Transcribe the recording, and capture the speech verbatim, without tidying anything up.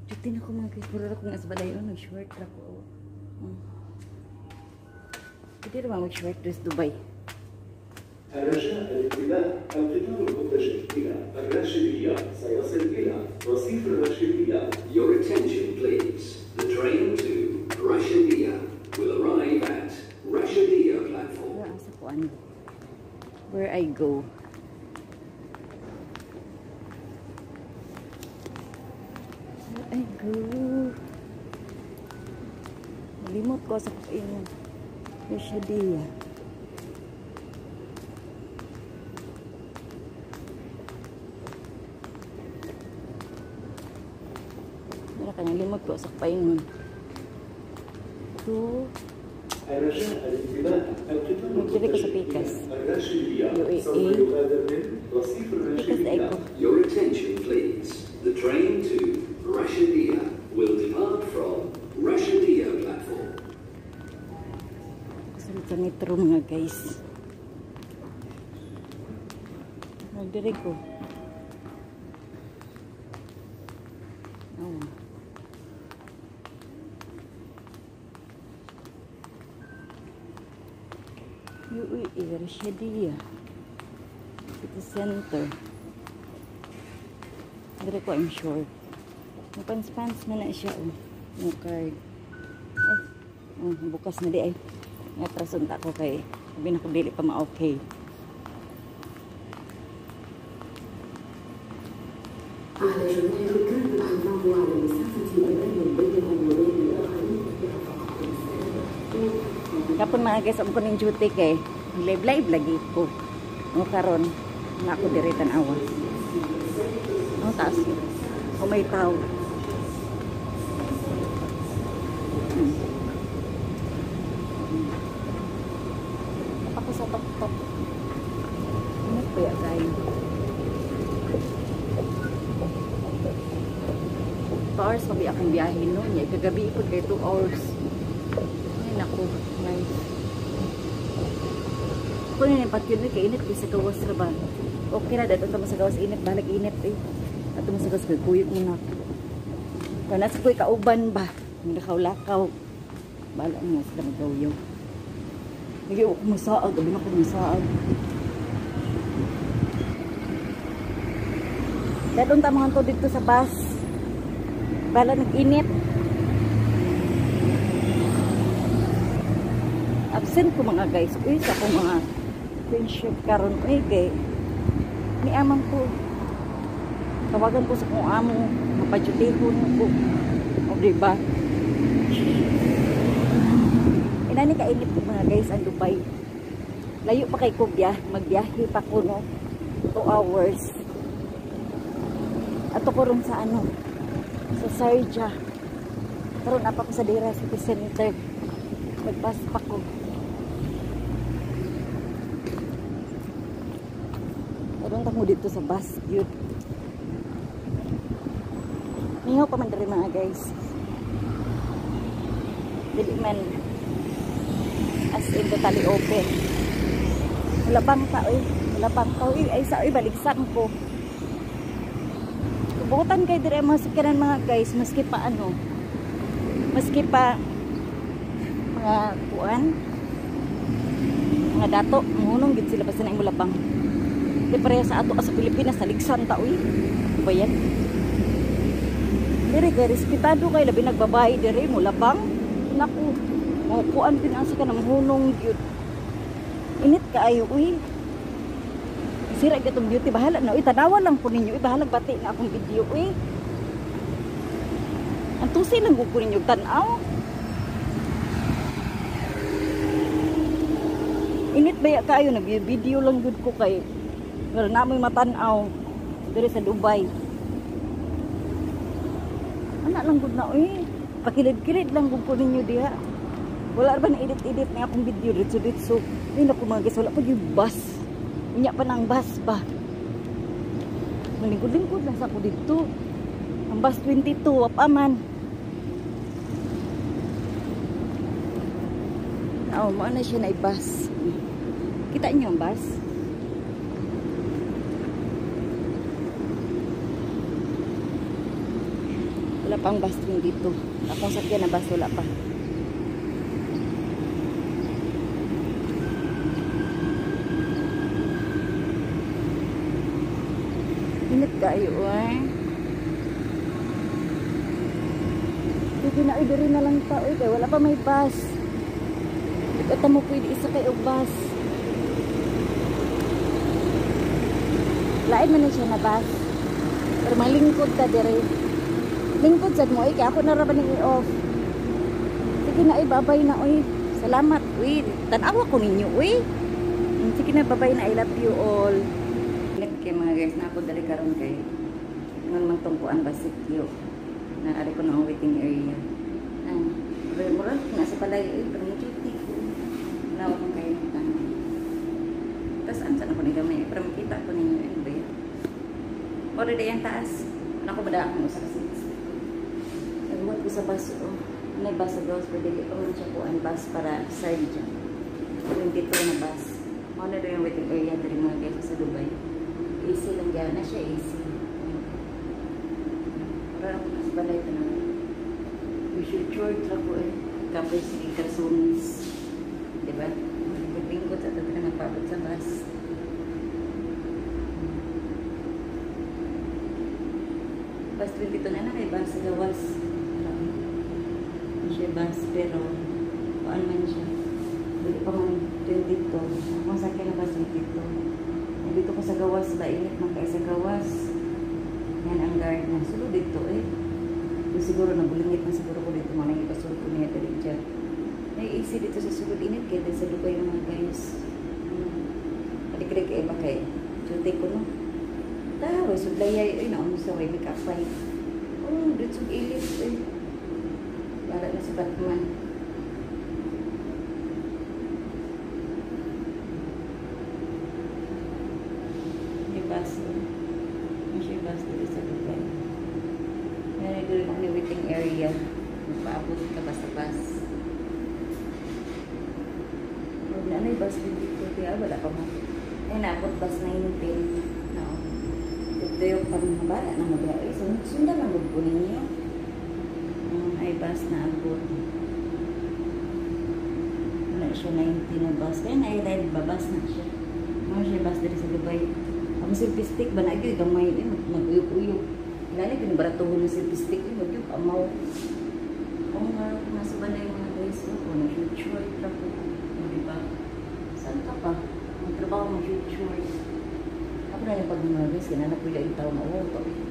Jutin ako mga guys. Puro ako nga sa balay. Oh, nag-short ako. Hmm. Pwede naman mag-short dress Dubai. الرجاء الانتباه القطار المتجه إلى الراشدية سيصل إلى رصيف الراشدية. Your attention please. The train to Rashidia will arrive at Rashidia platform. Where asa ko ano? Where I go? Where I go? Malimot ko sa kainan. Rashidia. Limot ko sa paingon. Two. الرجاء الانتباه القطار المتجه إلى الراشدية سوف يغادر من رصيف الراشدية. Your attention please. The train to Rashidia will depart from Rashidia platform. Kasunod sa metro mga guys. Nagdiri ko. Oh. U I E Rashidia City Center. Dari ko I'm short. Pants-pants na na siya oh. Yung card. Ay, oh, bukas na di ay. Natrasunta ko kay sabi na ko dili pa ma-okay. Kapon mga guys, ang kuning duty kay live-live lagi ko. O karon na ako diri tan-awa. O taas. O may tao. Hmm. Ako sa top-top. Ano po ya tayo? two hours mabi akong biyahe no. Kagabi ipod kay two hours. Ay naku. Nice. Kung yun yung patyun kay init kay sa gawas ra ba. Okay na dito sa gawas init balik init eh. Ato mo sa gawas kay kuyog mo na. Kana sa kuy kauban ba. Nakaw-lakaw. Bala mo sila magawyo. Lagi ako masaag, gabi na ko masaag. Dadon ta mga to dito sa bus. Bala nag-init. Absent ko mga guys. Uy, sa akong mga friendship karon uy kay ni amang ko. Tawagan ko sa kong amo, mapadyutihon ko. O diba? Inani kainit ko mga guys ang Dubai. Layo pa kay ko biya, magbiyahe pa ko no. two hours. Ato ko ron sa ano, sa Sarja. Karon apa ko sa Dira City Center. Magpas pa ko. Karon ta mo dito sa bus yun. Niyo pa man diri mga guys. Dili man as in totally open. Wala pang tao eh. Wala pang tao eh. Ay sa ibaligsan ko. Bukutan kayo dire mga sakiran mga guys. Maski pa ano. Maski pa mga kuan. Mga dato. Munong gid sila basta na yung mulabang. Di pareha sa ato sa Pilipinas. Naligsan tao eh. Diba yan? Dire kay respetado kayo. Labi nagbabae dire. Mulabang. Naku. Mga kuan pinasa ka ng hunong yun. Init kaayo uy. Sira gatong beauty bahala na uy, tanawan lang po ninyo uy, bahala bati na akong video uy. Ang tusi lang ko ninyo tanaw. Init baya kaayo na video lang gud ko kay wala na mo'y matanaw diri sa Dubai. Ana lang gud na uy. Pakilid-kilid lang gud ko ninyo diha. Wala ba na edit-edit na akong video ditso-ditso. Ay naku mga guys, wala pa yung bus. Inya pa ng bus ba. Malingkod-lingkod lang sa ako dito. Ang bus twenty-two, wapaman. Oh, maana siya na i-bus. Kita niyo ang bus? Wala pang bus train dito. Akong sakyan na bus, wala pa. Init kayo eh. Sige na, idiri na lang pa. Uy, kaya wala pa may bus. Ito mo pwede isa kayo bus. Lain man na siya na bus. Pero malingkod ta dire. Lingkod sad mo, eh. Kaya ako naraban ng i-off. Sige na, ibabay na, uy. Salamat, uy. Tanawa ko ninyo, uy. Sige na, babay na. I love you all. Kaya mga guys, na ako dali karon kay ngon mang tungkuan basit yo. Na ari ko na waiting area. Ah, pero mura na sa balay eh, pero duty ko. Nawa ko kay tan. Tas an sana ko ni gamay, pero makita ko ninyo eh ba. Ora day ang taas. Nako bada ako sa kasi. Nagbuhat ko sa bus oh. May bus sa girls pero dili pa man siya ko ang bus para side dyan. twenty-two na bus. Ano daw yung waiting area dali mga guys sa Dubai. A C lang dyan na siya, A C. Parang ako nasa balay ito na. We should short lang po eh. Kapag sige karsunis. Diba? Magbingkot at ito na nagpapot sa bus. Bus twenty-two na na kay bus sa gawas. Hindi siya bus pero kuan man siya. Hindi pa man twenty-two. Ako sakyan na bus twenty-two. Dito ko sa gawas ba, init man kayo sa gawas. Yan ang guard na. Sulod dito eh. Yung siguro nabulingit na siguro ko dito. Mga ipasulod ko niya dali dyan. May A C dito sa sulod init. Kaya din sa Dubai mga guys. Palikrik eh ba kayo? Duty ko no. Tawa, sudlayay. Ay, naon sa way. Make up fight. Oh, dito sa ilit eh. Para na sa Batman. Bus. Masya bus dito sa Dubai. Yan ay doon ang waiting area. Magpaabot ka ba sa bus? Huwag na na yung bus dito. Kaya wala pa mo. Ay naabot bus nineteen. No. Ito yung pamabala na maglaoy. Sundan ang bubo ninyo. Um, ay bus na abot. Wala siya nineteen na bus. Kaya na-ride ba bus na siya. Masya bus dito sa Dubai. Ang silpistik ba na ito, gamay eh, mag-uyok-uyok. Lalo yung barato ng silpistik eh, mag-uyok, amaw. Kung nga, nasa ba na yung mga guys mo, kung na-future, trapo, diba? Saan ka pa? Magtrabaho mo future. Ako na yung pag mga guys, kinanap ko yung tao na, oh,